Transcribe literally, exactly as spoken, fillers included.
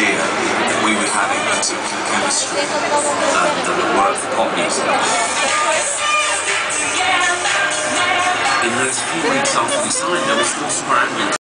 idea that we would have a particular chemistry um, that would work for pop music. In those few weeks after we signed, there was four scrambling